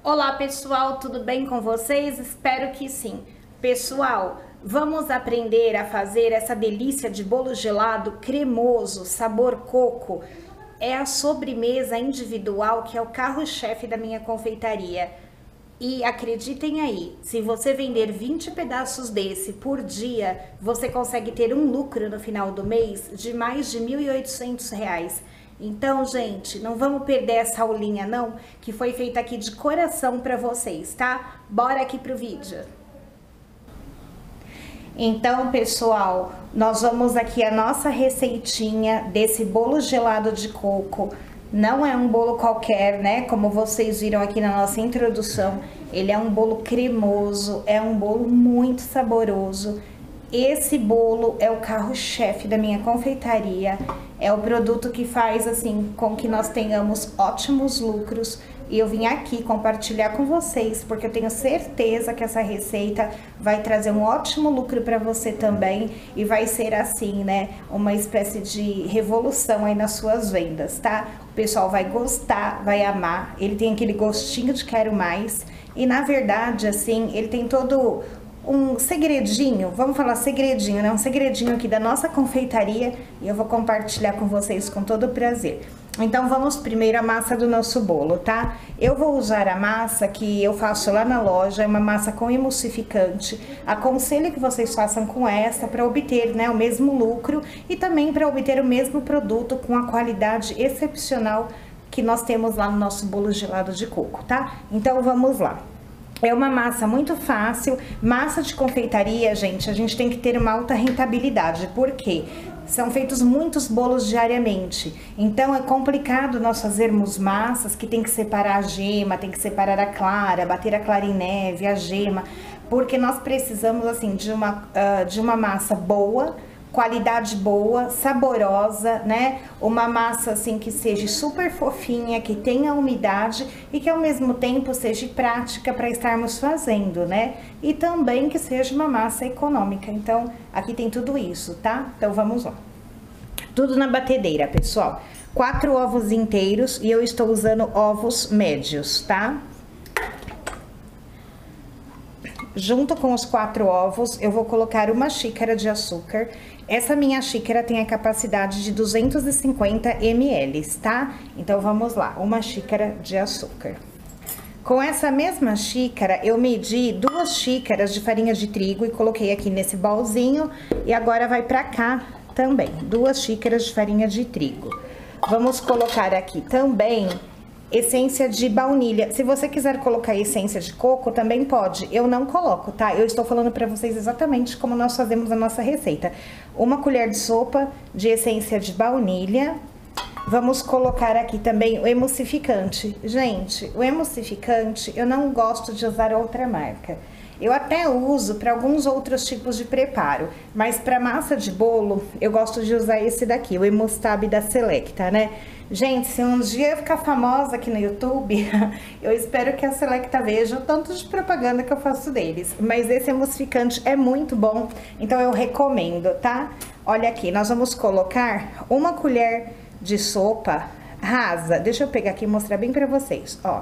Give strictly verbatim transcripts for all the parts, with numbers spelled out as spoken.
Olá pessoal, tudo bem com vocês? Espero que sim. Pessoal, vamos aprender a fazer essa delícia de bolo gelado cremoso, sabor coco. É a sobremesa individual que é o carro-chefe da minha confeitaria. E acreditem aí, se você vender vinte pedaços desse por dia, você consegue ter um lucro no final do mês de mais de mil e oitocentos reais. Então, gente, não vamos perder essa aulinha não, que foi feita aqui de coração para vocês, tá? Bora aqui pro vídeo. Então, pessoal, nós vamos aqui a nossa receitinha desse bolo gelado de coco. Não é um bolo qualquer, né? Como vocês viram aqui na nossa introdução, ele é um bolo cremoso, é um bolo muito saboroso. Esse bolo é o carro-chefe da minha confeitaria, é o produto que faz assim com que nós tenhamos ótimos lucros. E eu vim aqui compartilhar com vocês, porque eu tenho certeza que essa receita vai trazer um ótimo lucro para você também. E vai ser assim, né, uma espécie de revolução aí nas suas vendas, tá? O pessoal vai gostar, vai amar, ele tem aquele gostinho de quero mais. E na verdade, assim, ele tem todo um segredinho, vamos falar segredinho, né? Um segredinho aqui da nossa confeitaria e eu vou compartilhar com vocês com todo prazer. Então vamos primeiro à massa do nosso bolo, tá? Eu vou usar a massa que eu faço lá na loja, é uma massa com emulsificante. Aconselho que vocês façam com essa para obter, né, o mesmo lucro e também para obter o mesmo produto com a qualidade excepcional que nós temos lá no nosso bolo gelado de coco, tá? Então vamos lá. É uma massa muito fácil, massa de confeitaria, gente, a gente tem que ter uma alta rentabilidade, por quê? São feitos muitos bolos diariamente, então é complicado nós fazermos massas que tem que separar a gema, tem que separar a clara, bater a clara em neve, a gema, porque nós precisamos, assim, de uma, uh, de uma massa boa, qualidade boa, saborosa, né? Uma massa assim que seja super fofinha, que tenha umidade e que ao mesmo tempo seja prática para estarmos fazendo, né? E também que seja uma massa econômica. Então, aqui tem tudo isso, tá? Então, vamos lá. Tudo na batedeira, pessoal. Quatro ovos inteiros e eu estou usando ovos médios, tá? Junto com os quatro ovos, eu vou colocar uma xícara de açúcar. Essa minha xícara tem a capacidade de duzentos e cinquenta mililitros, tá? Então, vamos lá, uma xícara de açúcar. Com essa mesma xícara, eu medi duas xícaras de farinha de trigo e coloquei aqui nesse bolzinho. E agora vai pra cá também, duas xícaras de farinha de trigo. Vamos colocar aqui também essência de baunilha. Se você quiser colocar essência de coco, também pode. Eu não coloco, tá? Eu estou falando pra vocês exatamente como nós fazemos a nossa receita. Uma colher de sopa de essência de baunilha. Vamos colocar aqui também o emulsificante. Gente, o emulsificante, eu não gosto de usar outra marca. Eu até uso para alguns outros tipos de preparo, mas para massa de bolo, eu gosto de usar esse daqui, o Emustab da Selecta, né? Gente, se um dia eu ficar famosa aqui no YouTube, eu espero que a Selecta veja o tanto de propaganda que eu faço deles. Mas esse emulsificante é muito bom, então eu recomendo, tá? Olha aqui, nós vamos colocar uma colher de sopa rasa. Deixa eu pegar aqui e mostrar bem pra vocês, ó.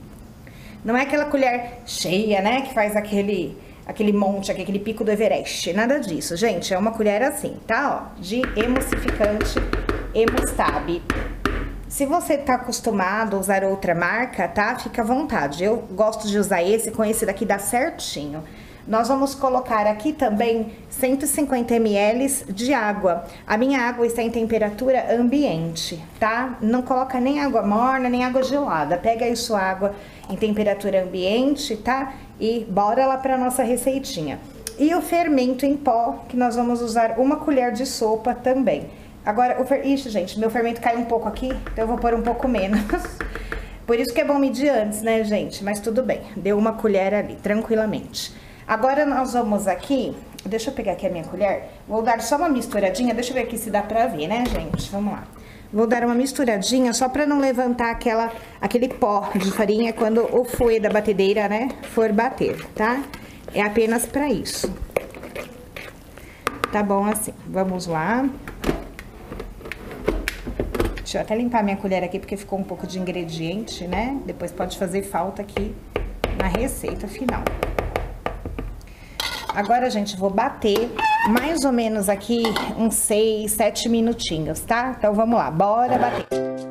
Não é aquela colher cheia, né, que faz aquele, aquele monte aqui, aquele pico do Everest. Nada disso, gente. É uma colher assim, tá, ó, de emulsificante Emustab. Se você tá acostumado a usar outra marca, tá, fica à vontade. Eu gosto de usar esse, com esse daqui dá certinho. Nós vamos colocar aqui também cento e cinquenta mililitros de água. A minha água está em temperatura ambiente, tá? Não coloca nem água morna, nem água gelada. Pega aí sua água em temperatura ambiente, tá? E bora lá para nossa receitinha. E o fermento em pó, que nós vamos usar uma colher de sopa também. Agora, o fer... Ixi, gente, meu fermento caiu um pouco aqui, então eu vou pôr um pouco menos. Por isso que é bom medir antes, né, gente? Mas tudo bem, deu uma colher ali, tranquilamente. Agora nós vamos aqui, deixa eu pegar aqui a minha colher, vou dar só uma misturadinha, deixa eu ver aqui se dá pra ver, né, gente? Vamos lá. Vou dar uma misturadinha só pra não levantar aquela, aquele pó de farinha quando o fouet da batedeira, né, for bater, tá? É apenas pra isso. Tá bom assim, vamos lá. Deixa eu até limpar minha colher aqui, porque ficou um pouco de ingrediente, né? Depois pode fazer falta aqui na receita final. Agora, gente, vou bater mais ou menos aqui uns seis, sete minutinhos, tá? Então, vamos lá, bora bater.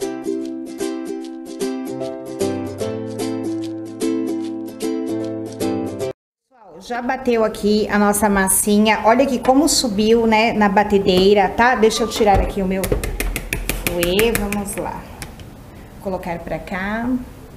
Já bateu aqui a nossa massinha. Olha aqui como subiu, né, na batedeira, tá? Deixa eu tirar aqui o meu fouet, vamos lá. Colocar pra cá.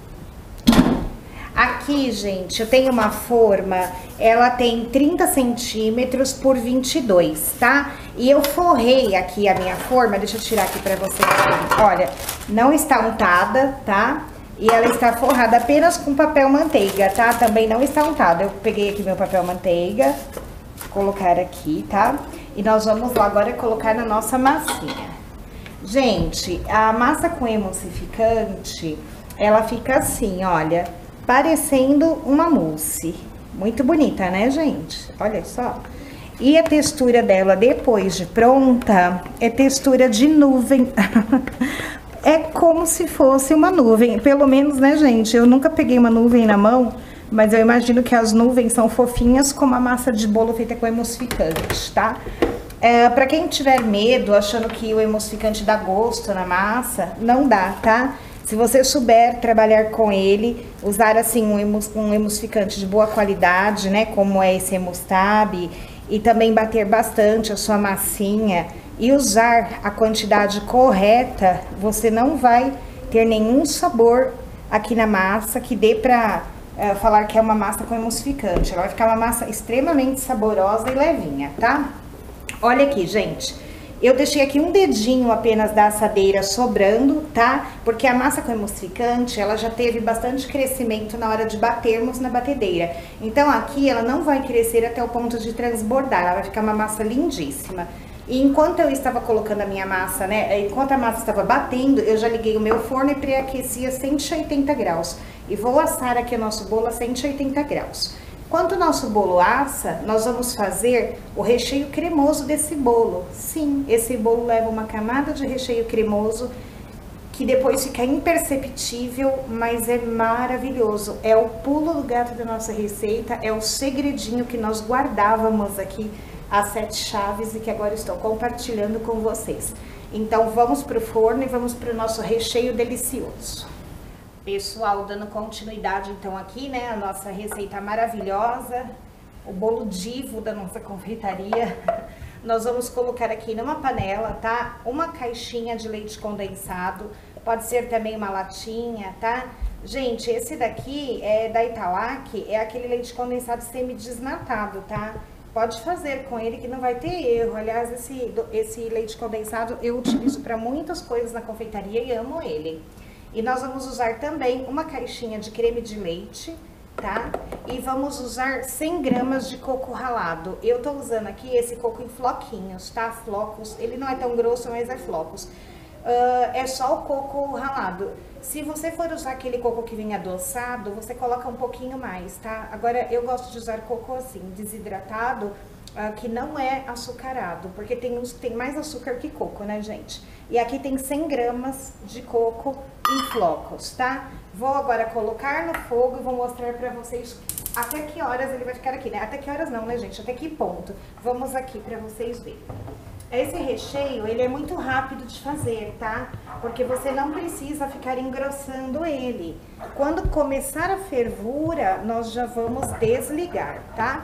Aqui, gente, eu tenho uma forma, ela tem trinta centímetros por vinte e dois, tá? E eu forrei aqui a minha forma, deixa eu tirar aqui pra vocês verem. Olha, não está untada, tá? E ela está forrada apenas com papel manteiga, tá? Também não está untada. Eu peguei aqui meu papel manteiga, colocar aqui, tá? E nós vamos lá agora colocar na nossa massinha. Gente, a massa com emulsificante, ela fica assim, olha, parecendo uma mousse. Muito bonita, né, gente? Olha só. E a textura dela, depois de pronta, é textura de nuvem. É como se fosse uma nuvem, pelo menos, né, gente? Eu nunca peguei uma nuvem na mão, mas eu imagino que as nuvens são fofinhas como a massa de bolo feita com emulsificante, tá? É, pra quem tiver medo, achando que o emulsificante dá gosto na massa, não dá, tá? Se você souber trabalhar com ele, usar assim um, emus, um emulsificante de boa qualidade, né, como é esse Emustab, e também bater bastante a sua massinha e usar a quantidade correta, você não vai ter nenhum sabor aqui na massa que dê pra é, falar que é uma massa com emulsificante. Ela vai ficar uma massa extremamente saborosa e levinha, tá? Olha aqui, gente. Eu deixei aqui um dedinho apenas da assadeira sobrando, tá? Porque a massa com emulsificante, ela já teve bastante crescimento na hora de batermos na batedeira. Então aqui ela não vai crescer até o ponto de transbordar, ela vai ficar uma massa lindíssima. E enquanto eu estava colocando a minha massa, né, enquanto a massa estava batendo, eu já liguei o meu forno e pré-aqueci a cento e oitenta graus. E vou assar aqui o nosso bolo a cento e oitenta graus. Enquanto o nosso bolo assa, nós vamos fazer o recheio cremoso desse bolo. Sim, esse bolo leva uma camada de recheio cremoso que depois fica imperceptível, mas é maravilhoso. É o pulo do gato da nossa receita, é o segredinho que nós guardávamos aqui as sete chaves e que agora estou compartilhando com vocês. Então vamos para o forno e vamos para o nosso recheio delicioso. Pessoal, dando continuidade então aqui, né, a nossa receita maravilhosa, o bolo divo da nossa confeitaria. Nós vamos colocar aqui numa panela, tá? Uma caixinha de leite condensado, pode ser também uma latinha, tá? Gente, esse daqui é da Italac, é aquele leite condensado semi-desnatado, tá? Pode fazer com ele que não vai ter erro. Aliás, esse, esse leite condensado eu utilizo para muitas coisas na confeitaria e amo ele. E nós vamos usar também uma caixinha de creme de leite, tá? E vamos usar cem gramas de coco ralado. Eu tô usando aqui esse coco em floquinhos, tá? Flocos, ele não é tão grosso, mas é flocos. Uh, é só o coco ralado. Se você for usar aquele coco que vem adoçado, você coloca um pouquinho mais, tá? Agora, eu gosto de usar coco assim, desidratado, uh, que não é açucarado, porque tem, uns, tem mais açúcar que coco, né, gente? E aqui tem cem gramas de coco em flocos, tá? Vou agora colocar no fogo e vou mostrar pra vocês até que horas ele vai ficar aqui, né? Até que horas não, né, gente? Até que ponto? Vamos aqui pra vocês verem. Esse recheio, ele é muito rápido de fazer, tá? Porque você não precisa ficar engrossando ele. Quando começar a fervura, nós já vamos desligar, tá?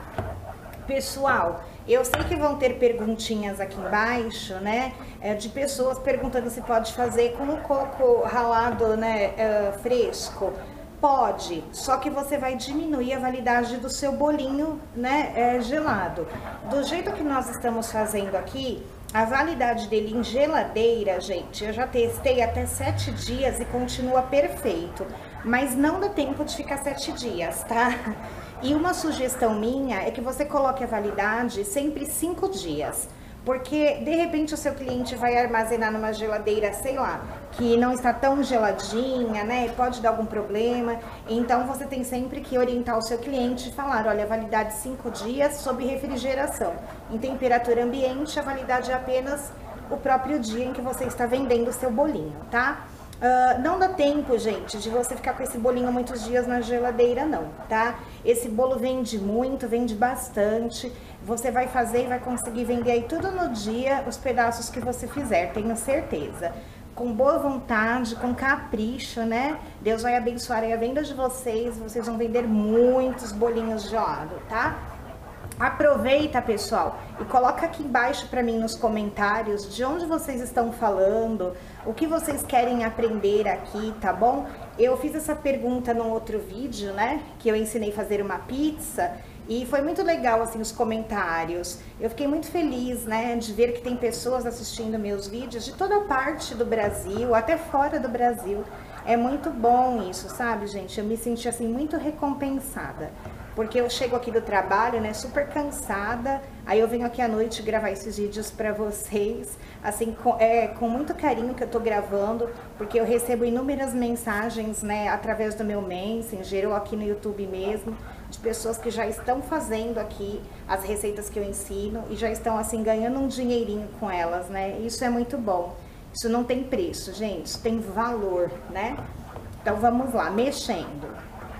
Pessoal, eu sei que vão ter perguntinhas aqui embaixo, né? É, de pessoas perguntando se pode fazer com o coco ralado, né, uh, fresco. Pode, só que você vai diminuir a validade do seu bolinho, né, é, gelado. Do jeito que nós estamos fazendo aqui, a validade dele em geladeira, gente, eu já testei até sete dias e continua perfeito. Mas não dá tempo de ficar sete dias, tá? E uma sugestão minha é que você coloque a validade sempre cinco dias. Porque, de repente, o seu cliente vai armazenar numa geladeira, sei lá, que não está tão geladinha, né? Pode dar algum problema. Então, você tem sempre que orientar o seu cliente e falar, olha, validade cinco dias sob refrigeração. Em temperatura ambiente, a validade é apenas o próprio dia em que você está vendendo o seu bolinho, tá? Uh, não dá tempo, gente, de você ficar com esse bolinho muitos dias na geladeira, não, tá? Esse bolo vende muito, vende bastante. Você vai fazer e vai conseguir vender aí tudo no dia, os pedaços que você fizer, tenho certeza. Com boa vontade, com capricho, né? Deus vai abençoar aí a venda de vocês, vocês vão vender muitos bolinhos gelados, tá? Aproveita, pessoal, e coloca aqui embaixo para mim nos comentários de onde vocês estão falando, o que vocês querem aprender aqui, tá bom? Eu fiz essa pergunta num outro vídeo, né, que eu ensinei a fazer uma pizza, e foi muito legal, assim, os comentários. Eu fiquei muito feliz, né, de ver que tem pessoas assistindo meus vídeos de toda parte do Brasil, até fora do Brasil. É muito bom isso, sabe, gente? Eu me senti, assim, muito recompensada. Porque eu chego aqui do trabalho, né, super cansada, aí eu venho aqui à noite gravar esses vídeos pra vocês, assim, com, é, com muito carinho que eu tô gravando, porque eu recebo inúmeras mensagens, né, através do meu Messenger ou aqui no YouTube mesmo, de pessoas que já estão fazendo aqui as receitas que eu ensino e já estão, assim, ganhando um dinheirinho com elas, né, isso é muito bom. Isso não tem preço, gente, isso tem valor, né? Então vamos lá, mexendo.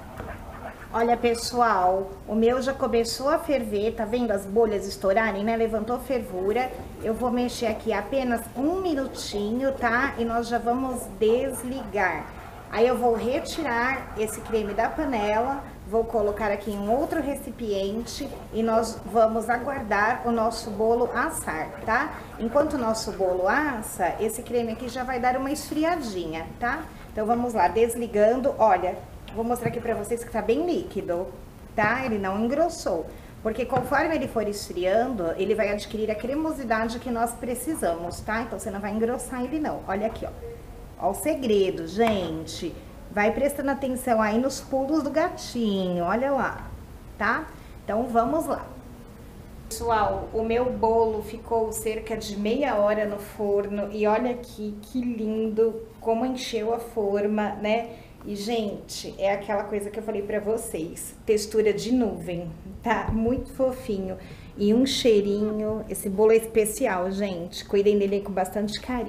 Olha, pessoal, o meu já começou a ferver, tá vendo as bolhas estourarem, né? Levantou fervura. Eu vou mexer aqui apenas um minutinho, tá? E nós já vamos desligar. Aí eu vou retirar esse creme da panela, vou colocar aqui em outro recipiente e nós vamos aguardar o nosso bolo assar, tá? Enquanto o nosso bolo assa, esse creme aqui já vai dar uma esfriadinha, tá? Então vamos lá, desligando, olha... Vou mostrar aqui pra vocês que tá bem líquido, tá? Ele não engrossou. Porque conforme ele for esfriando, ele vai adquirir a cremosidade que nós precisamos, tá? Então você não vai engrossar ele não. Olha aqui, ó. Ó o segredo, gente. Vai prestando atenção aí nos pulos do gatinho, olha lá, tá? Então vamos lá. Pessoal, o meu bolo ficou cerca de meia hora no forno e olha aqui que lindo como encheu a forma, né? E, gente, é aquela coisa que eu falei pra vocês, textura de nuvem, tá? Muito fofinho. E um cheirinho, esse bolo é especial, gente. Cuidem dele com bastante carinho.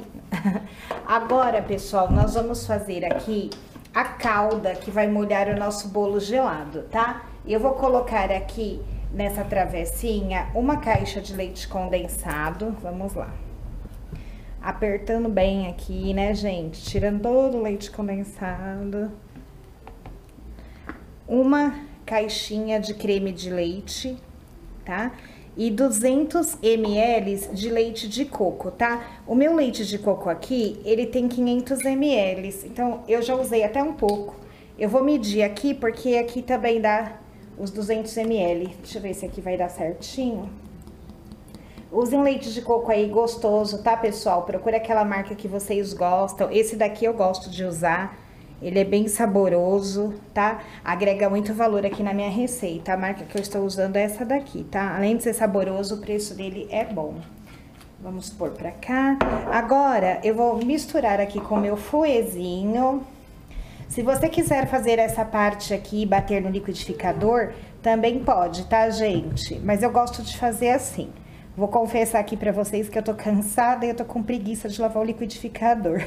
Agora, pessoal, nós vamos fazer aqui a calda que vai molhar o nosso bolo gelado, tá? Eu vou colocar aqui nessa travessinha uma caixa de leite condensado, vamos lá. Apertando bem aqui, né, gente? Tirando todo o leite condensado. Uma caixinha de creme de leite, tá? E duzentos mililitros de leite de coco, tá? O meu leite de coco aqui, ele tem quinhentos mililitros, então eu já usei até um pouco. Eu vou medir aqui, porque aqui também dá os duzentos mililitros. Deixa eu ver se aqui vai dar certinho. Usem um leite de coco aí gostoso, tá, pessoal? Procure aquela marca que vocês gostam. Esse daqui eu gosto de usar. Ele é bem saboroso, tá? Agrega muito valor aqui na minha receita. A marca que eu estou usando é essa daqui, tá? Além de ser saboroso, o preço dele é bom. Vamos pôr pra cá. Agora, eu vou misturar aqui com o meu fouetzinho. Se você quiser fazer essa parte aqui e bater no liquidificador, também pode, tá, gente? Mas eu gosto de fazer assim. Vou confessar aqui pra vocês que eu tô cansada e eu tô com preguiça de lavar o liquidificador.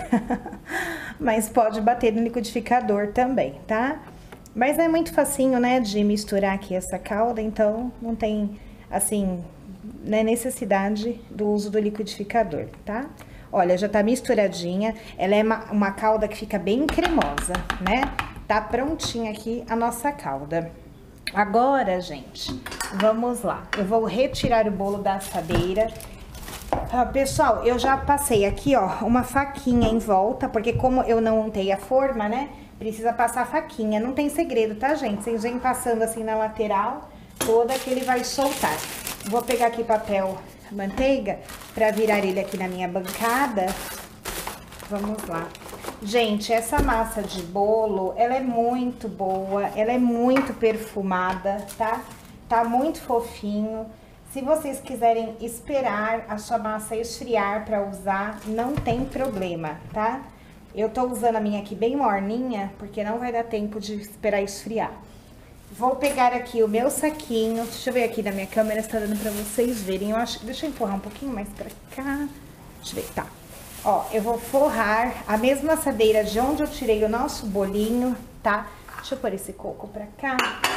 Mas pode bater no liquidificador também, tá? Mas é muito facinho, né, de misturar aqui essa calda, então não tem, assim, né, necessidade do uso do liquidificador, tá? Olha, já tá misturadinha, ela é uma, uma calda que fica bem cremosa, né? Tá prontinha aqui a nossa calda. Agora, gente, vamos lá. Eu vou retirar o bolo da assadeira. Ah, pessoal, eu já passei aqui, ó, uma faquinha em volta, porque como eu não untei a forma, né, precisa passar a faquinha. Não tem segredo, tá, gente? Vocês vêm passando assim na lateral toda que ele vai soltar. Vou pegar aqui papel manteiga pra virar ele aqui na minha bancada. Vamos lá. Gente, essa massa de bolo, ela é muito boa, ela é muito perfumada, tá? Tá muito fofinho. Se vocês quiserem esperar a sua massa esfriar pra usar, não tem problema, tá? Eu tô usando a minha aqui bem morninha, porque não vai dar tempo de esperar esfriar. Vou pegar aqui o meu saquinho, deixa eu ver aqui na minha câmera se tá dando pra vocês verem. Eu acho, deixa eu empurrar um pouquinho mais pra cá. Deixa eu ver, tá. Ó, eu vou forrar a mesma assadeira de onde eu tirei o nosso bolinho, tá? Deixa eu pôr esse coco pra cá.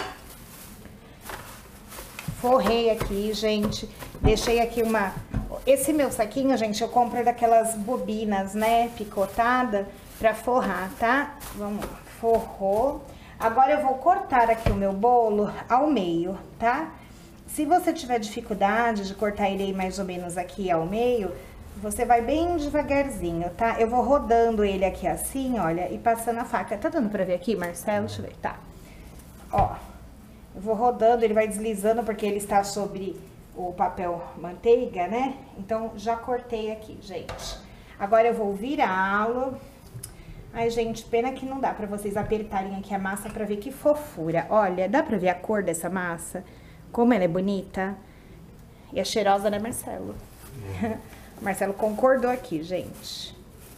Forrei aqui, gente. Deixei aqui uma... Esse meu saquinho, gente, eu compro daquelas bobinas, né, picotada, pra forrar, tá? Vamos lá, forrou. Agora eu vou cortar aqui o meu bolo ao meio, tá? Se você tiver dificuldade de cortar ele mais ou menos aqui ao meio, você vai bem devagarzinho, tá? Eu vou rodando ele aqui assim, olha, e passando a faca. Tá dando pra ver aqui, Marcelo? Deixa eu ver, tá. Ó, eu vou rodando, ele vai deslizando porque ele está sobre o papel manteiga, né? Então, já cortei aqui, gente. Agora eu vou virá-lo. Ai, gente, pena que não dá pra vocês apertarem aqui a massa pra ver que fofura. Olha, dá pra ver a cor dessa massa? Como ela é bonita. E é cheirosa, né, Marcelo? É. Marcelo concordou aqui, gente.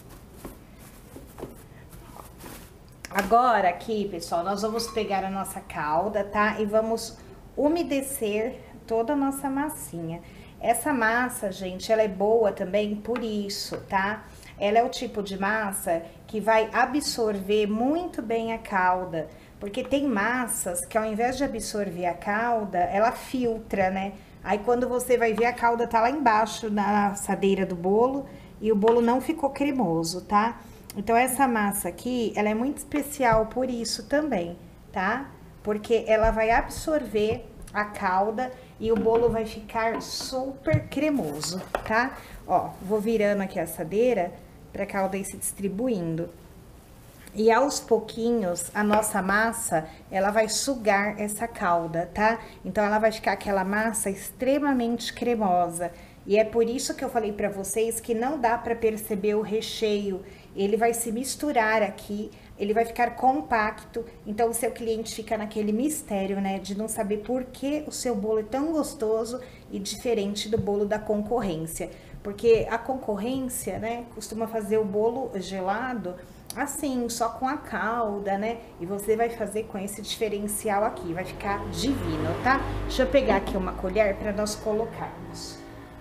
Agora aqui, pessoal, nós vamos pegar a nossa calda, tá? E vamos umedecer toda a nossa massinha. Essa massa, gente, ela é boa também por isso, tá? Ela é o tipo de massa que vai absorver muito bem a calda. Porque tem massas que ao invés de absorver a calda, ela filtra, né? Aí quando você vai ver, a calda tá lá embaixo na assadeira do bolo e o bolo não ficou cremoso, tá? Então essa massa aqui, ela é muito especial por isso também, tá? Porque ela vai absorver a calda e o bolo vai ficar super cremoso, tá? Ó, vou virando aqui a assadeira pra calda ir se distribuindo. E aos pouquinhos, a nossa massa, ela vai sugar essa calda, tá? Então, ela vai ficar aquela massa extremamente cremosa. E é por isso que eu falei pra vocês que não dá pra perceber o recheio. Ele vai se misturar aqui, ele vai ficar compacto. Então, o seu cliente fica naquele mistério, né? De não saber por que o seu bolo é tão gostoso e diferente do bolo da concorrência. Porque a concorrência, né, costuma fazer o bolo gelado assim, só com a calda, né? E você vai fazer com esse diferencial aqui, vai ficar divino, tá? Deixa eu pegar aqui uma colher para nós colocarmos.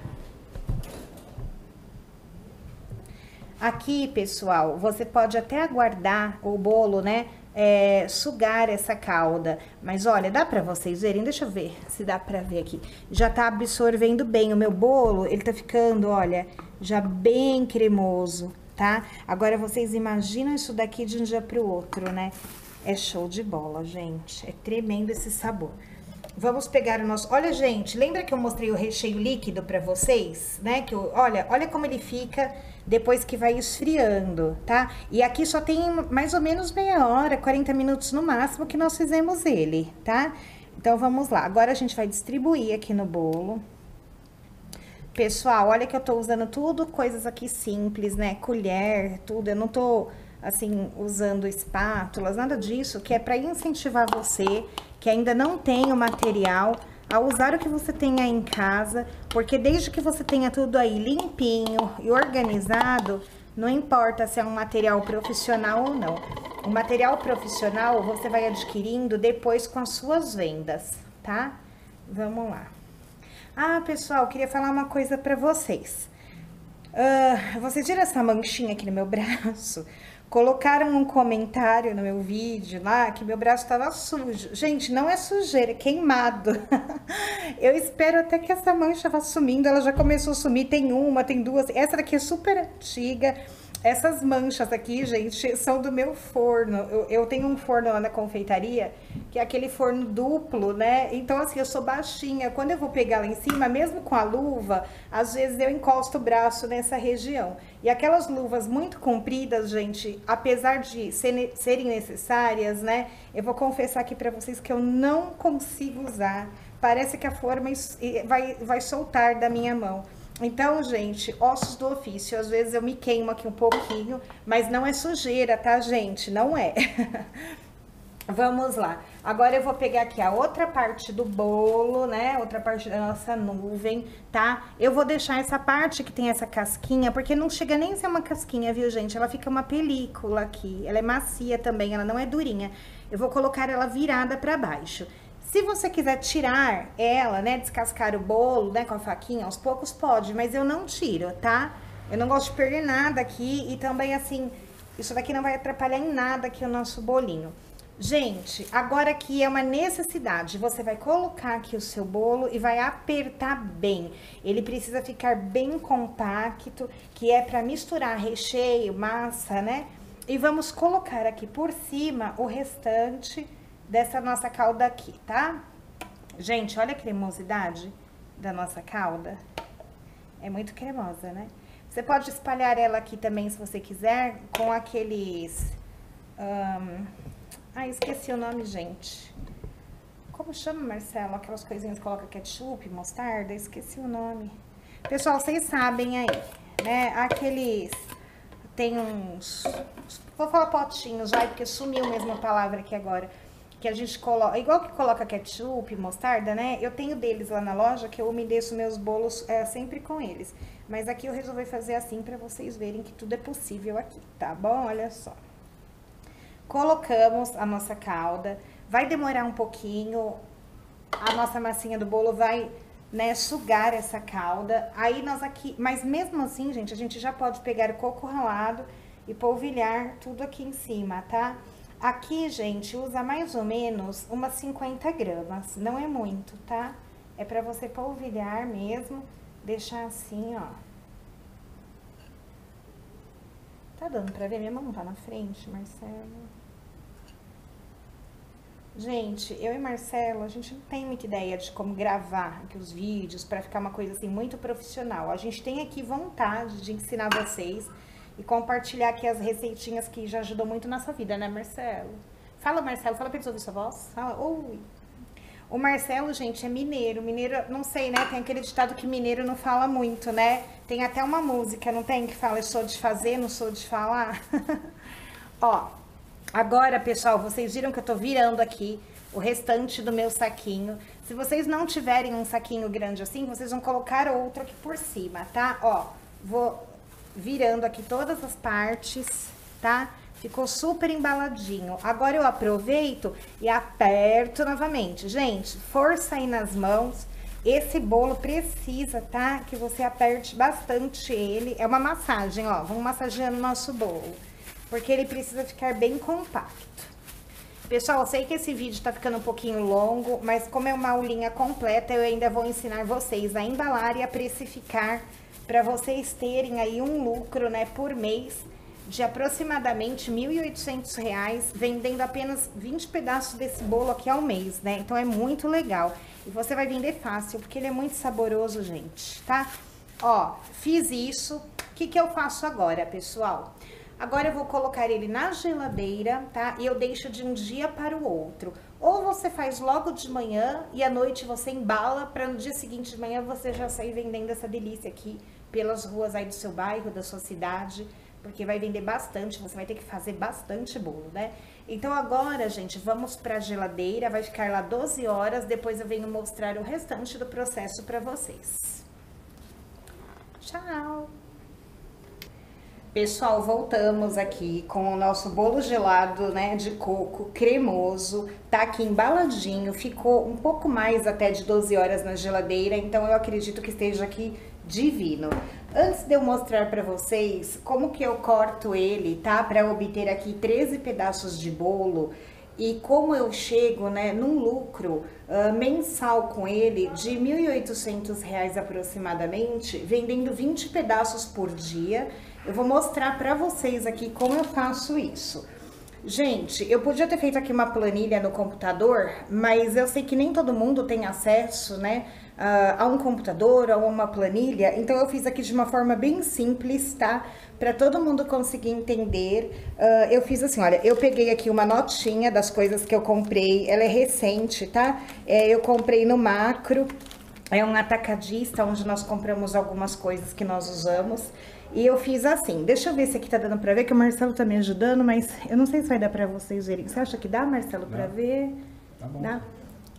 Aqui, pessoal, você pode até aguardar o bolo, né? É, sugar essa calda, mas olha, dá pra vocês verem, deixa eu ver se dá pra ver aqui, já tá absorvendo bem o meu bolo, ele tá ficando, olha, já bem cremoso, tá? Agora vocês imaginam isso daqui de um dia pro outro, né? É show de bola, gente, é tremendo esse sabor. Vamos pegar o nosso... Olha, gente, lembra que eu mostrei o recheio líquido pra vocês, né? Que eu... Olha, olha como ele fica depois que vai esfriando, tá? E aqui só tem mais ou menos meia hora, quarenta minutos no máximo que nós fizemos ele, tá? Então, vamos lá. Agora, a gente vai distribuir aqui no bolo. Pessoal, olha que eu tô usando tudo coisas aqui simples, né? Colher, tudo. Eu não tô... assim, usando espátulas, nada disso, que é para incentivar você, que ainda não tem o material, a usar o que você tem aí em casa, porque desde que você tenha tudo aí limpinho e organizado, não importa se é um material profissional ou não. O material profissional você vai adquirindo depois com as suas vendas, tá? Vamos lá. Ah, pessoal, queria falar uma coisa para vocês. Uh, vocês viram essa manchinha aqui no meu braço? Colocaram um comentário no meu vídeo lá que meu braço estava sujo. Gente, não é sujeira, é queimado. Eu espero até que essa mancha vá sumindo. Ela já começou a sumir, tem uma, tem duas. Essa daqui é super antiga. Essas manchas aqui, gente, são do meu forno. Eu, eu tenho um forno lá na confeitaria, que é aquele forno duplo, né? Então, assim, eu sou baixinha. Quando eu vou pegar lá em cima, mesmo com a luva, às vezes eu encosto o braço nessa região. E aquelas luvas muito compridas, gente, apesar de ser, serem necessárias, né? Eu vou confessar aqui pra vocês que eu não consigo usar. Parece que a forma vai, vai soltar da minha mão. Então, gente, ossos do ofício, às vezes eu me queimo aqui um pouquinho, mas não é sujeira, tá, gente? Não é. Vamos lá. Agora eu vou pegar aqui a outra parte do bolo, né? Outra parte da nossa nuvem, tá? Eu vou deixar essa parte que tem essa casquinha, porque não chega nem a ser uma casquinha, viu, gente? Ela fica uma película aqui. Ela é macia também, ela não é durinha. Eu vou colocar ela virada pra baixo. Se você quiser tirar ela, né, descascar o bolo, né, com a faquinha, aos poucos pode, mas eu não tiro, tá? Eu não gosto de perder nada aqui e também, assim, isso daqui não vai atrapalhar em nada aqui o nosso bolinho. Gente, agora aqui é uma necessidade. Você vai colocar aqui o seu bolo e vai apertar bem. Ele precisa ficar bem compacto, que é para misturar recheio, massa, né? E vamos colocar aqui por cima o restante dessa nossa calda aqui, tá? Gente, olha a cremosidade da nossa calda. É muito cremosa, né? Você pode espalhar ela aqui também, se você quiser, com aqueles... Um... Ah, esqueci o nome, gente. Como chama, Marcelo? Aquelas coisinhas que coloca ketchup, mostarda? Esqueci o nome. Pessoal, vocês sabem aí, né? Aqueles... Tem uns... Vou falar potinhos, vai, porque sumiu mesmo a palavra aqui agora. Que a gente coloca... Igual que coloca ketchup, mostarda, né? Eu tenho deles lá na loja, que eu umedeço meus bolos é, sempre com eles. Mas aqui eu resolvi fazer assim pra vocês verem que tudo é possível aqui, tá bom? Olha só. Colocamos a nossa calda, vai demorar um pouquinho, a nossa massinha do bolo vai, né, sugar essa calda. Aí nós aqui, mas mesmo assim, gente, a gente já pode pegar o coco ralado e polvilhar tudo aqui em cima, tá? Aqui, gente, usa mais ou menos umas cinquenta gramas, não é muito, tá? É pra você polvilhar mesmo, deixar assim, ó. Tá dando pra ver? Minha mão tá na frente, Marcelo. Gente, eu e Marcelo, a gente não tem muita ideia de como gravar aqui os vídeos pra ficar uma coisa assim muito profissional. A gente tem aqui vontade de ensinar vocês e compartilhar aqui as receitinhas que já ajudam muito na nossa vida, né, Marcelo? Fala, Marcelo, fala pra eles ouvir sua voz. Fala, oi. O Marcelo, gente, é mineiro. Mineiro, não sei, né? Tem aquele ditado que mineiro não fala muito, né? Tem até uma música, não tem? Que fala, eu sou de fazer, não sou de falar. Ó, agora, pessoal, vocês viram que eu tô virando aqui o restante do meu saquinho. Se vocês não tiverem um saquinho grande assim, vocês vão colocar outro aqui por cima, tá? Ó, vou virando aqui todas as partes, tá? Ficou super embaladinho. Agora eu aproveito e aperto novamente. Gente, força aí nas mãos. Esse bolo precisa, tá? Que você aperte bastante ele. É uma massagem, ó. Vamos massageando o nosso bolo. Porque ele precisa ficar bem compacto. Pessoal, eu sei que esse vídeo tá ficando um pouquinho longo, mas como é uma aulinha completa, eu ainda vou ensinar vocês a embalar e a precificar para vocês terem aí um lucro, né, por mês de aproximadamente mil e oitocentos reais, vendendo apenas vinte pedaços desse bolo aqui ao mês, né? Então é muito legal. E você vai vender fácil, porque ele é muito saboroso, gente, tá? Ó, fiz isso. O que que eu faço agora, pessoal? Agora eu vou colocar ele na geladeira, tá? E eu deixo de um dia para o outro. Ou você faz logo de manhã e à noite você embala para no dia seguinte de manhã você já sair vendendo essa delícia aqui pelas ruas aí do seu bairro, da sua cidade. Porque vai vender bastante, você vai ter que fazer bastante bolo, né? Então agora, gente, vamos pra geladeira, vai ficar lá doze horas, depois eu venho mostrar o restante do processo pra vocês. Tchau! Pessoal, voltamos aqui com o nosso bolo gelado, né, de coco, cremoso, tá aqui embaladinho, ficou um pouco mais até de doze horas na geladeira, então eu acredito que esteja aqui divino. Antes de eu mostrar pra vocês como que eu corto ele, tá, pra obter aqui treze pedaços de bolo e como eu chego, né, num lucro uh, mensal com ele de mil e oitocentos reais aproximadamente, vendendo vinte pedaços por dia. Eu vou mostrar pra vocês aqui como eu faço isso. Gente, eu podia ter feito aqui uma planilha no computador, mas eu sei que nem todo mundo tem acesso, né, uh, a um computador ou a uma planilha, então eu fiz aqui de uma forma bem simples, tá? Pra todo mundo conseguir entender. Uh, eu fiz assim, olha, eu peguei aqui uma notinha das coisas que eu comprei, ela é recente, tá? É, eu comprei no Macro, é um atacadista onde nós compramos algumas coisas que nós usamos. E eu fiz assim, deixa eu ver se aqui tá dando pra ver, que o Marcelo tá me ajudando, mas eu não sei se vai dar pra vocês verem. Você acha que dá, Marcelo, pra ver? Tá bom. Dá?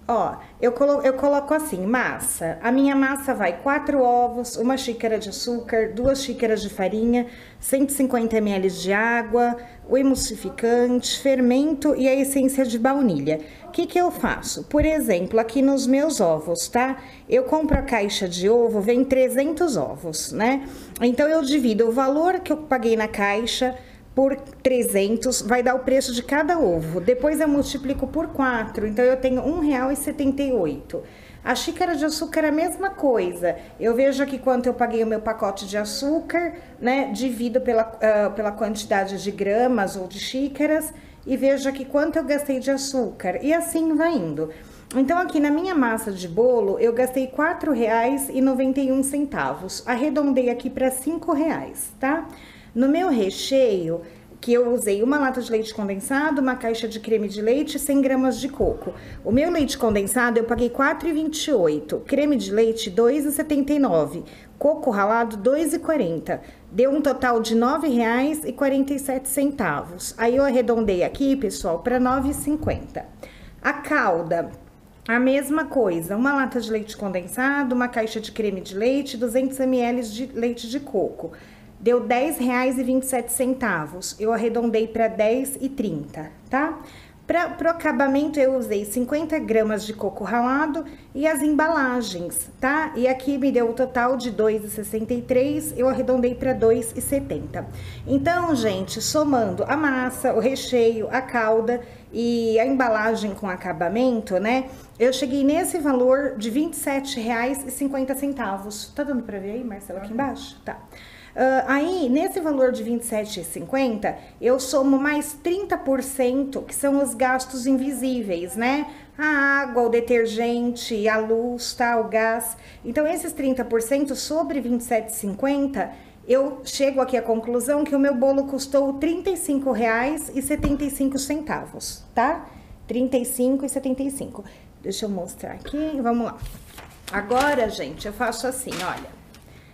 Ó, eu, colo eu coloco assim, massa. A minha massa vai quatro ovos, uma xícara de açúcar, duas xícaras de farinha, cento e cinquenta mililitros de água, o emulsificante, fermento e a essência de baunilha. O que que eu faço? Por exemplo, aqui nos meus ovos, tá? Eu compro a caixa de ovo, vem trezentos ovos, né? Então, eu divido o valor que eu paguei na caixa por trezentos, vai dar o preço de cada ovo. Depois eu multiplico por quatro, então eu tenho um real e setenta e oito. A xícara de açúcar é a mesma coisa. Eu vejo aqui quanto eu paguei o meu pacote de açúcar, né? Divido pela, uh, pela quantidade de gramas ou de xícaras e vejo aqui quanto eu gastei de açúcar. E assim vai indo. Então, aqui na minha massa de bolo, eu gastei quatro reais e noventa e um centavos. Arredondei aqui para cinco reais, tá? No meu recheio, que eu usei uma lata de leite condensado, uma caixa de creme de leite e cem gramas de coco. O meu leite condensado eu paguei quatro reais e vinte e oito centavos, creme de leite dois reais e setenta e nove centavos, coco ralado dois reais e quarenta centavos. Deu um total de nove reais e quarenta e sete centavos. Aí eu arredondei aqui, pessoal, para nove reais e cinquenta centavos. A calda, a mesma coisa, uma lata de leite condensado, uma caixa de creme de leite, duzentos mililitros de leite de coco. Deu dez reais e vinte e sete centavos. Eu arredondei para dez reais e trinta centavos, tá? Para o acabamento, eu usei cinquenta gramas de coco ralado e as embalagens, tá? E aqui me deu o total de dois reais e sessenta e três centavos, eu arredondei para dois reais e setenta centavos. Então, gente, somando a massa, o recheio, a calda e a embalagem com acabamento, né? Eu cheguei nesse valor de vinte e sete reais e cinquenta centavos. Tá dando para ver aí, Marcela, aqui embaixo? Tá. Uh, aí, nesse valor de vinte e sete reais e cinquenta centavos, eu somo mais trinta por cento, que são os gastos invisíveis, né? A água, o detergente, a luz, tá? O gás. Então, esses trinta por cento sobre vinte e sete reais e cinquenta centavos, eu chego aqui à conclusão que o meu bolo custou trinta e cinco reais e setenta e cinco centavos, tá? trinta e cinco reais e setenta e cinco centavos. Deixa eu mostrar aqui, vamos lá. Agora, gente, eu faço assim, olha.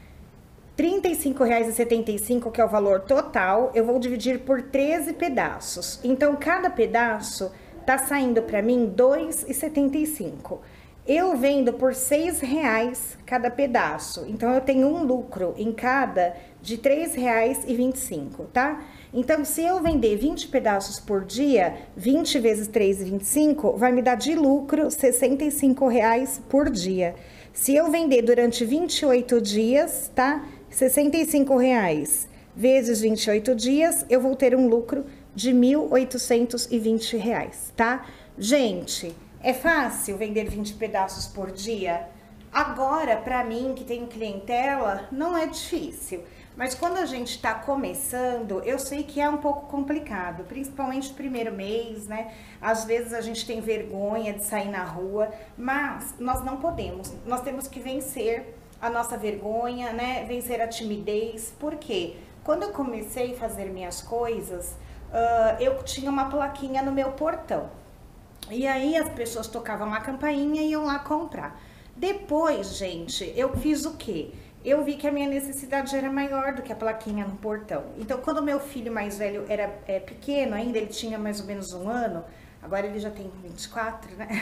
trinta e cinco reais e setenta e cinco centavos, que é o valor total, eu vou dividir por treze pedaços. Então, cada pedaço tá saindo para mim dois reais e setenta e cinco centavos. Eu vendo por seis reais cada pedaço. Então, eu tenho um lucro em cada de três reais e vinte e cinco centavos, tá? Então, se eu vender vinte pedaços por dia, vinte vezes três reais e vinte e cinco centavos, vai me dar de lucro sessenta e cinco reais por dia. Se eu vender durante vinte e oito dias, tá? sessenta e cinco reais vezes vinte e oito dias, eu vou ter um lucro de mil oitocentos e vinte reais, tá? Gente, é fácil vender vinte pedaços por dia? Agora, pra mim, que tenho clientela, não é difícil. Mas quando a gente tá começando, eu sei que é um pouco complicado, principalmente no primeiro mês, né? Às vezes a gente tem vergonha de sair na rua, mas nós não podemos. Nós temos que vencer a nossa vergonha, né? Vencer a timidez. Por quê? Quando eu comecei a fazer minhas coisas, uh, eu tinha uma plaquinha no meu portão. E aí as pessoas tocavam a campainha e iam lá comprar. Depois, gente, eu fiz o quê? Eu vi que a minha necessidade era maior do que a plaquinha no portão. Então, quando meu filho mais velho era é, pequeno ainda, ele tinha mais ou menos um ano, agora ele já tem vinte e quatro, né?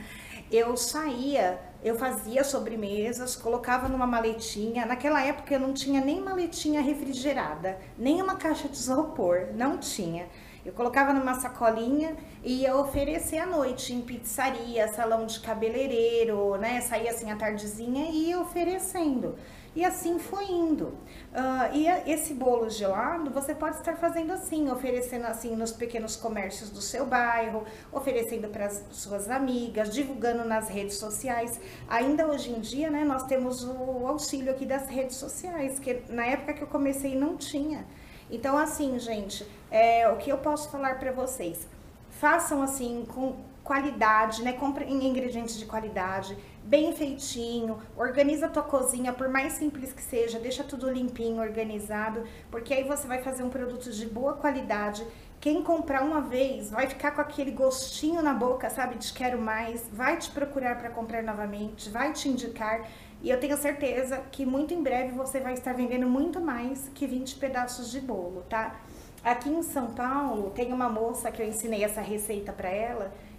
Eu saía, eu fazia sobremesas, colocava numa maletinha. Naquela época eu não tinha nem maletinha refrigerada, nem uma caixa de isopor, não tinha. Eu colocava numa sacolinha e ia oferecer à noite em pizzaria, salão de cabeleireiro, né? Saía assim à tardezinha e ia oferecendo. E assim foi indo. Uh, e esse bolo gelado, você pode estar fazendo assim, oferecendo assim nos pequenos comércios do seu bairro, oferecendo para as suas amigas, divulgando nas redes sociais. Ainda hoje em dia, né, nós temos o auxílio aqui das redes sociais, que na época que eu comecei não tinha. Então, assim, gente, é, o que eu posso falar para vocês? Façam assim, com qualidade, né? Comprem ingredientes de qualidade, bem feitinho, organiza a tua cozinha, por mais simples que seja, deixa tudo limpinho, organizado, porque aí você vai fazer um produto de boa qualidade. Quem comprar uma vez vai ficar com aquele gostinho na boca, sabe, de quero mais, vai te procurar para comprar novamente, vai te indicar. E eu tenho certeza que muito em breve você vai estar vendendo muito mais que vinte pedaços de bolo, tá? Aqui em São Paulo tem uma moça que eu ensinei essa receita para ela,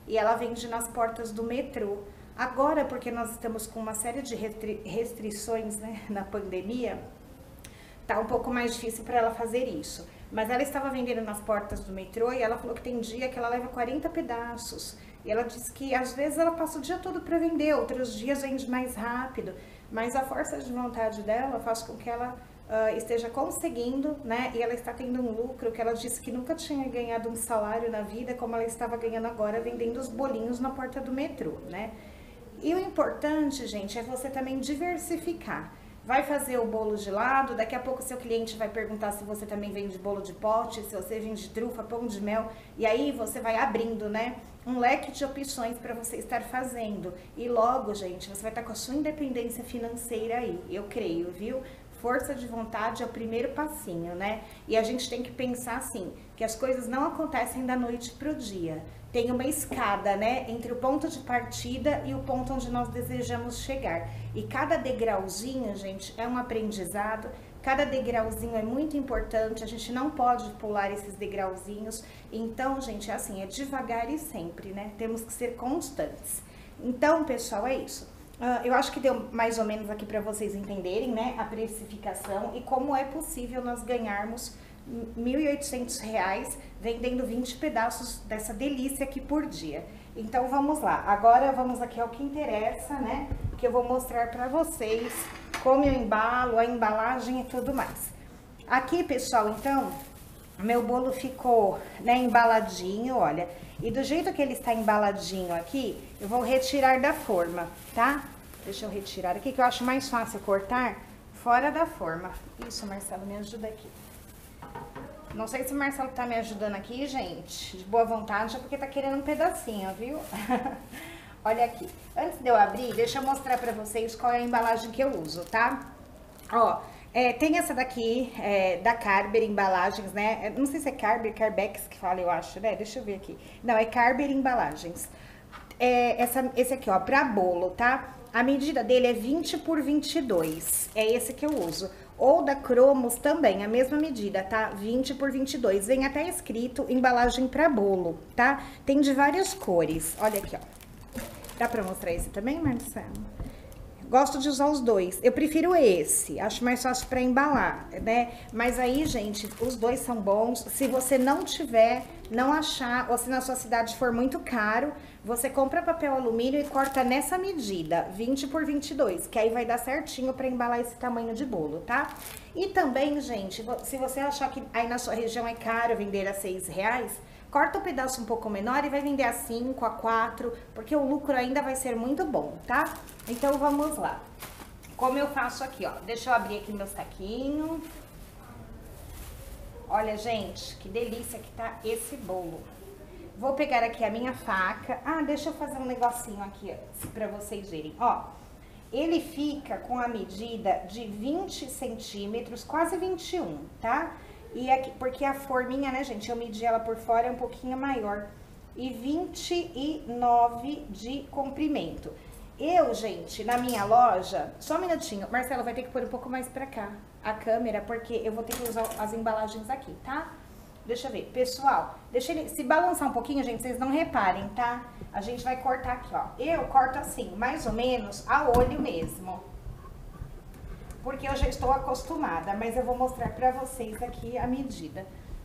e ela vende nas portas do metrô. Agora, porque nós estamos com uma série de restri restrições, né, na pandemia, tá um pouco mais difícil para ela fazer isso. Mas ela estava vendendo nas portas do metrô e ela falou que tem dia que ela leva quarenta pedaços. E ela disse que às vezes ela passa o dia todo para vender, outros dias vende mais rápido. Mas a força de vontade dela faz com que ela uh, esteja conseguindo, né? E ela está tendo um lucro que ela disse que nunca tinha ganhado um salário na vida, como ela estava ganhando agora vendendo os bolinhos na porta do metrô, né? E o importante, gente, é você também diversificar. Vai fazer o bolo de lado, daqui a pouco seu cliente vai perguntar se você também vende bolo de pote, se você vende trufa, pão de mel, e aí você vai abrindo, né, um leque de opções para você estar fazendo. E logo, gente, você vai estar com a sua independência financeira aí, eu creio, viu? Força de vontade é o primeiro passinho, né? E a gente tem que pensar assim, que as coisas não acontecem da noite pro dia. Tem uma escada, né, entre o ponto de partida e o ponto onde nós desejamos chegar. E cada degrauzinho, gente, é um aprendizado. Cada degrauzinho é muito importante, a gente não pode pular esses degrauzinhos. Então, gente, é assim, é devagar e sempre, né? Temos que ser constantes. Então, pessoal, é isso. Uh, eu acho que deu mais ou menos aqui para vocês entenderem, né, a precificação e como é possível nós ganharmos mil e oitocentos reais vendendo vinte pedaços dessa delícia aqui por dia. Então vamos lá, agora vamos aqui ao que interessa, né, que eu vou mostrar para vocês como eu embalo, a embalagem e tudo mais. Aqui, pessoal, então, meu bolo ficou, né, embaladinho, olha. E do jeito que ele está embaladinho aqui, eu vou retirar da forma, tá? Deixa eu retirar aqui, que eu acho mais fácil cortar fora da forma. Isso, Marcelo, me ajuda aqui. Não sei se o Marcelo tá me ajudando aqui, gente, de boa vontade, é porque tá querendo um pedacinho, viu? Olha aqui. Antes de eu abrir, deixa eu mostrar pra vocês qual é a embalagem que eu uso, tá? Ó, é, tem essa daqui, é, da Carber Embalagens, né? Não sei se é Carber, Carbex que fala, eu acho, né? Deixa eu ver aqui. Não, é Carber Embalagens. É, essa, esse aqui, ó, pra bolo, tá? A medida dele é vinte por vinte e dois. É esse que eu uso. Ou da Cromos também, a mesma medida, tá? vinte por vinte e dois. Vem até escrito embalagem pra bolo, tá? Tem de várias cores. Olha aqui, ó. Dá pra mostrar esse também, Marcelo? Gosto de usar os dois. Eu prefiro esse, acho mais fácil para embalar, né? Mas aí, gente, os dois são bons. Se você não tiver, não achar, ou se na sua cidade for muito caro, você compra papel alumínio e corta nessa medida, vinte por vinte e dois, que aí vai dar certinho para embalar esse tamanho de bolo, tá? E também, gente, se você achar que aí na sua região é caro vender a seis reais, corta o pedaço um pouco menor e vai vender a cinco, a quatro, porque o lucro ainda vai ser muito bom, tá? Então, vamos lá. Como eu faço aqui, ó. Deixa eu abrir aqui meu saquinho. Olha, gente, que delícia que tá esse bolo. Vou pegar aqui a minha faca. Ah, deixa eu fazer um negocinho aqui, ó, pra vocês verem. Ó, ele fica com a medida de vinte centímetros, quase vinte e um, tá? E aqui, porque a forminha, né, gente, eu medi ela por fora, é um pouquinho maior. E vinte e nove de comprimento. Eu, gente, na minha loja... Só um minutinho. Marcelo, vai ter que pôr um pouco mais pra cá a câmera, porque eu vou ter que usar as embalagens aqui, tá? Deixa eu ver. Pessoal, deixa ele... Se balançar um pouquinho, gente, vocês não reparem, tá? A gente vai cortar aqui, ó. Eu corto assim, mais ou menos, a olho mesmo. Porque eu já estou acostumada, mas eu vou mostrar pra vocês aqui a medida.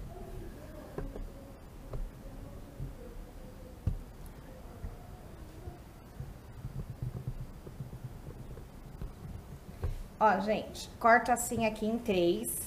Ó, gente, corta assim aqui em três.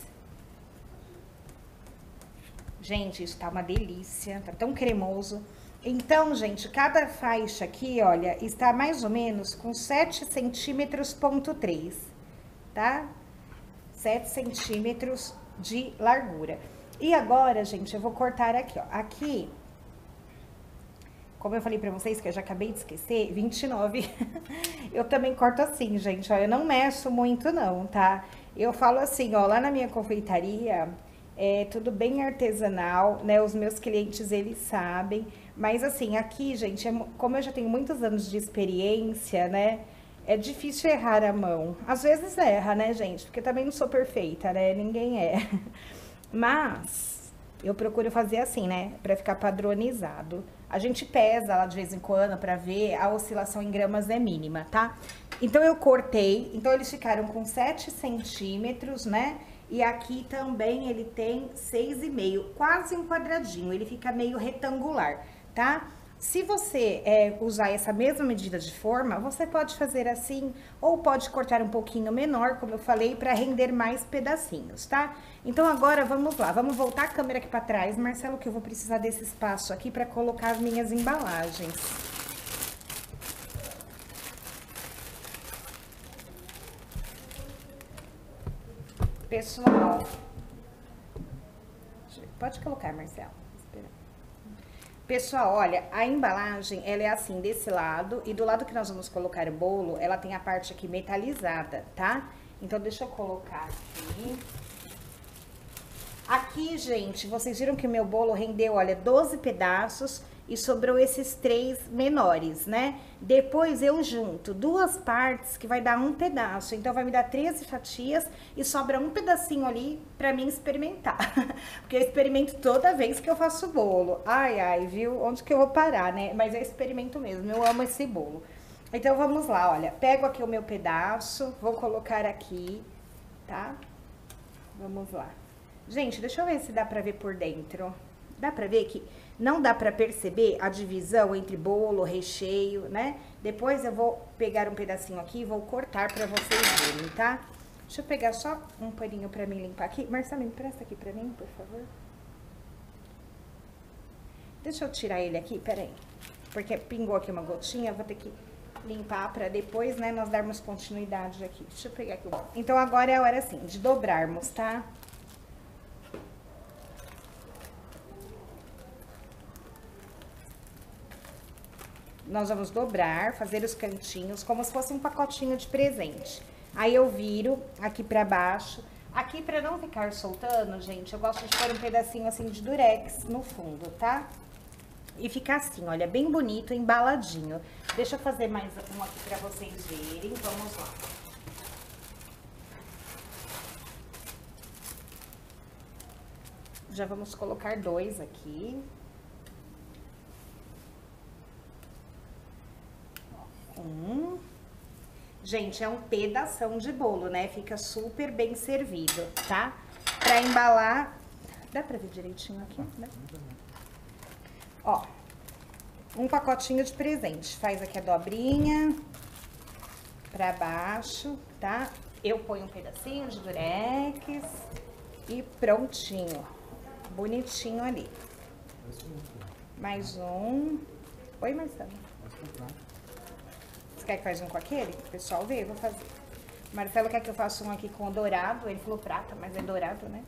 Gente, isso tá uma delícia, tá tão cremoso. Então, gente, cada faixa aqui, olha, está mais ou menos com sete centímetros ponto três, tá? sete centímetros de largura. E agora, gente, eu vou cortar aqui, ó. Aqui, como eu falei pra vocês, que eu já acabei de esquecer, vinte e nove. Eu também corto assim, gente, ó. Eu não meço muito, não, tá? Eu falo assim, ó, lá na minha confeitaria, é tudo bem artesanal, né? Os meus clientes, eles sabem. Mas, assim, aqui, gente, é, como eu já tenho muitos anos de experiência, né? É difícil errar a mão. Às vezes erra, né, gente? Porque também não sou perfeita, né? Ninguém é. Mas... Eu procuro fazer assim, né? Pra ficar padronizado. A gente pesa lá de vez em quando pra ver, a oscilação em gramas é mínima, tá? Então eu cortei, então eles ficaram com sete centímetros, né? E aqui também ele tem seis e meio, quase um quadradinho, ele fica meio retangular, tá? Se você é, usar essa mesma medida de forma, você pode fazer assim, ou pode cortar um pouquinho menor, como eu falei, para render mais pedacinhos, tá? Então agora vamos lá, vamos voltar a câmera aqui para trás, Marcelo, que eu vou precisar desse espaço aqui para colocar as minhas embalagens. Pessoal, pode colocar, Marcelo. Pessoal, olha, a embalagem, ela é assim, desse lado, e do lado que nós vamos colocar o bolo, ela tem a parte aqui metalizada, tá? Então, deixa eu colocar aqui. Aqui, gente, vocês viram que o meu bolo rendeu, olha, doze pedaços e sobrou esses três menores, né? Depois eu junto duas partes que vai dar um pedaço, então vai me dar treze fatias e sobra um pedacinho ali pra mim experimentar. Porque eu experimento toda vez que eu faço bolo. Ai, ai, viu? Onde que eu vou parar, né? Mas eu experimento mesmo, eu amo esse bolo. Então vamos lá, olha, pego aqui o meu pedaço, vou colocar aqui, tá? Vamos lá. Gente, deixa eu ver se dá pra ver por dentro. Dá pra ver que não dá pra perceber a divisão entre bolo, recheio, né? Depois eu vou pegar um pedacinho aqui e vou cortar pra vocês verem, tá? Deixa eu pegar só um paninho pra mim limpar aqui. Marcelo, empresta aqui pra mim, por favor. Deixa eu tirar ele aqui, peraí. Porque pingou aqui uma gotinha, vou ter que limpar pra depois, né, nós darmos continuidade aqui. Deixa eu pegar aqui. Então agora é a hora, assim, de dobrarmos, tá? Nós vamos dobrar, fazer os cantinhos, como se fosse um pacotinho de presente. Aí eu viro aqui pra baixo. Aqui, pra não ficar soltando, gente, eu gosto de pôr um pedacinho assim de durex no fundo, tá? E ficar assim, olha, bem bonito, embaladinho. Deixa eu fazer mais um aqui pra vocês verem. Vamos lá. Já vamos colocar dois aqui. Um. Gente, é um pedação de bolo, né? Fica super bem servido, tá? Pra embalar... Dá pra ver direitinho aqui, né? Ó, um pacotinho de presente. Faz aqui a dobrinha pra baixo, tá? Eu ponho um pedacinho de durex e prontinho. Bonitinho ali. Mais um. Oi, Marcelo. Você quer que faz um com aquele? O pessoal vê, eu vou fazer. O Marcelo quer que eu faça um aqui com o dourado. Ele falou prata, mas é dourado, né?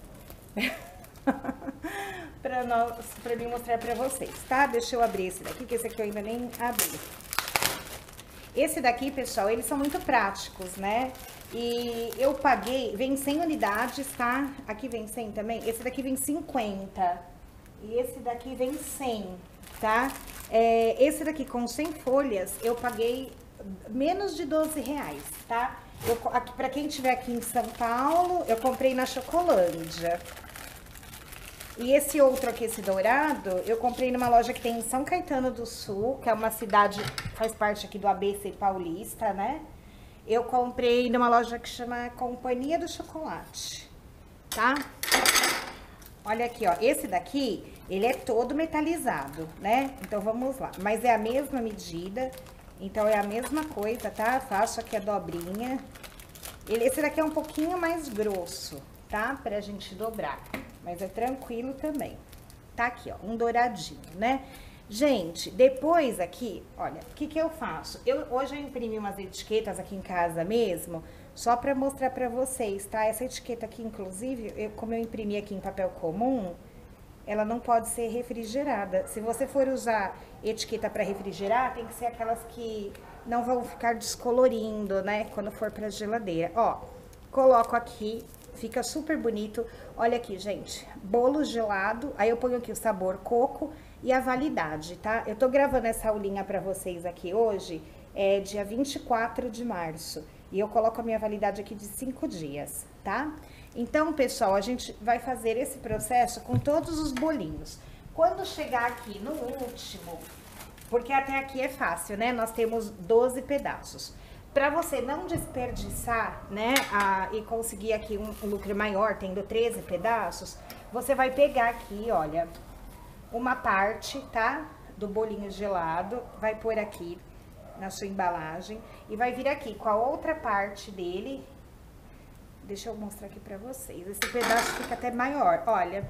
pra, nós, pra mim mostrar pra vocês, tá? Deixa eu abrir esse daqui, que esse aqui eu ainda nem abri. Esse daqui, pessoal, eles são muito práticos, né? E eu paguei, vem cem unidades, tá? Aqui vem cem também. Esse daqui vem cinquenta. E esse daqui vem cem, tá? É, esse daqui com cem folhas, eu paguei menos de doze reais, tá? Eu, aqui, pra quem estiver aqui em São Paulo, eu comprei na Chocolândia. E esse outro aqui, esse dourado, eu comprei numa loja que tem em São Caetano do Sul, que é uma cidade, faz parte aqui do A B C Paulista, né? Eu comprei numa loja que chama Companhia do Chocolate, tá? Olha aqui, ó, esse daqui, ele é todo metalizado, né? Então, vamos lá. Mas é a mesma medida, então é a mesma coisa, tá? Faço aqui a dobrinha. Ele, esse daqui é um pouquinho mais grosso, tá? Pra gente dobrar, mas é tranquilo também. Tá aqui, ó, um douradinho, né? Gente, depois aqui, olha, o que que eu faço? Eu, hoje eu imprimi umas etiquetas aqui em casa mesmo, só pra mostrar pra vocês, tá? Essa etiqueta aqui, inclusive, eu, como eu imprimi aqui em papel comum, ela não pode ser refrigerada. Se você for usar etiqueta pra refrigerar, tem que ser aquelas que não vão ficar descolorindo, né? Quando for pra geladeira. Ó, coloco aqui, fica super bonito. Olha aqui, gente, bolo gelado, aí eu ponho aqui o sabor coco e a validade, tá? Eu tô gravando essa aulinha pra vocês aqui hoje, é dia vinte e quatro de março. E eu coloco a minha validade aqui de cinco dias, tá? Então, pessoal, a gente vai fazer esse processo com todos os bolinhos. Quando chegar aqui no último, porque até aqui é fácil, né? Nós temos doze pedaços. Para você não desperdiçar, né, a, e conseguir aqui um, um lucro maior, tendo treze pedaços, você vai pegar aqui, olha, uma parte, tá? Do bolinho gelado, vai pôr aqui na sua embalagem e vai vir aqui com a outra parte dele. Deixa eu mostrar aqui pra vocês. Esse pedaço fica até maior, olha.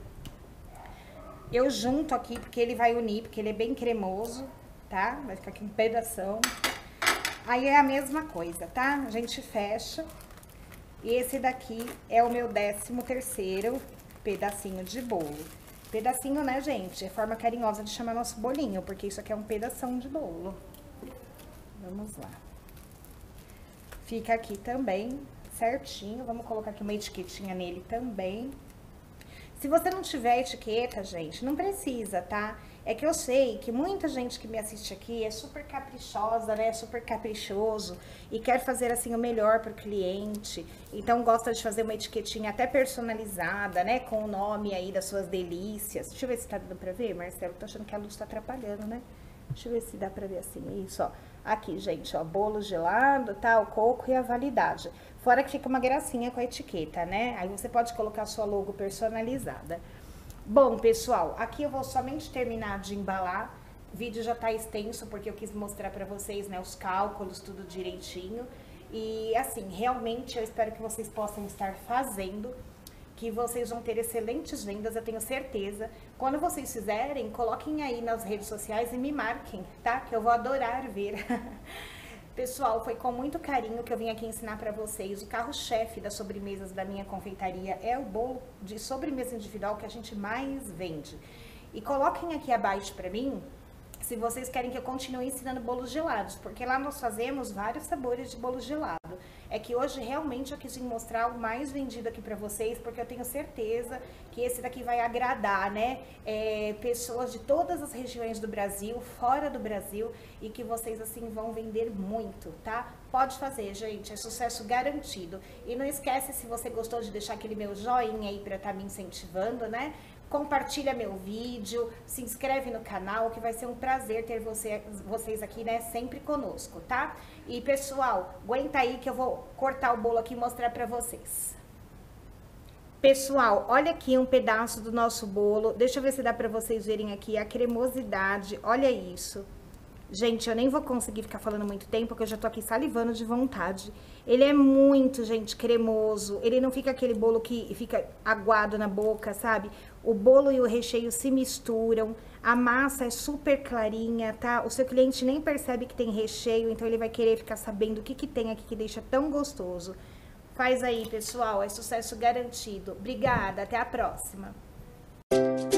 Eu junto aqui porque ele vai unir, porque ele é bem cremoso, tá? Vai ficar aqui um pedação. Aí é a mesma coisa, tá? A gente fecha. E esse daqui é o meu décimo terceiro pedacinho de bolo. Pedacinho, né, gente? É forma carinhosa de chamar nosso bolinho, porque isso aqui é um pedação de bolo. Vamos lá. Fica aqui também, certinho. Vamos colocar aqui uma etiquetinha nele também. Se você não tiver etiqueta, gente, não precisa, tá? É que eu sei que muita gente que me assiste aqui é super caprichosa, né? Super caprichoso e quer fazer assim o melhor para o cliente. Então gosta de fazer uma etiquetinha até personalizada, né? Com o nome aí das suas delícias. Deixa eu ver se tá dando pra ver, Marcelo. Tô achando que a luz tá atrapalhando, né? Deixa eu ver se dá pra ver assim. Isso, ó. Aqui, gente, ó. Bolo gelado, tá? O coco e a validade. Fora que fica uma gracinha com a etiqueta, né? Aí você pode colocar a sua logo personalizada. Bom, pessoal, aqui eu vou somente terminar de embalar. O vídeo já tá extenso porque eu quis mostrar pra vocês, né, os cálculos, tudo direitinho. E assim, realmente eu espero que vocês possam estar fazendo, que vocês vão ter excelentes vendas, eu tenho certeza. Quando vocês fizerem, coloquem aí nas redes sociais e me marquem, tá? Que eu vou adorar ver. Pessoal, foi com muito carinho que eu vim aqui ensinar pra vocês. O carro-chefe das sobremesas da minha confeitaria é o bolo de sobremesa individual que a gente mais vende. E coloquem aqui abaixo pra mim se vocês querem que eu continue ensinando bolos gelados, porque lá nós fazemos vários sabores de bolo gelado. É que hoje realmente eu quis mostrar o mais vendido aqui pra vocês, porque eu tenho certeza que esse daqui vai agradar, né? É, pessoas de todas as regiões do Brasil, fora do Brasil, e que vocês assim vão vender muito, tá? Pode fazer, gente, é sucesso garantido. E não esquece, se você gostou, de deixar aquele meu joinha aí pra estar me incentivando, né? Compartilha meu vídeo, se inscreve no canal, que vai ser um prazer ter você, vocês aqui, né, sempre conosco, tá? E, pessoal, aguenta aí que eu vou cortar o bolo aqui e mostrar pra vocês. Pessoal, olha aqui um pedaço do nosso bolo. Deixa eu ver se dá pra vocês verem aqui a cremosidade. Olha isso. Gente, eu nem vou conseguir ficar falando muito tempo, porque eu já tô aqui salivando de vontade. Ele é muito, gente, cremoso. Ele não fica aquele bolo que fica aguado na boca, sabe? O bolo e o recheio se misturam. A massa é super clarinha, tá? O seu cliente nem percebe que tem recheio, então ele vai querer ficar sabendo o que que tem aqui que deixa tão gostoso. Faz aí, pessoal, é sucesso garantido. Obrigada, até a próxima.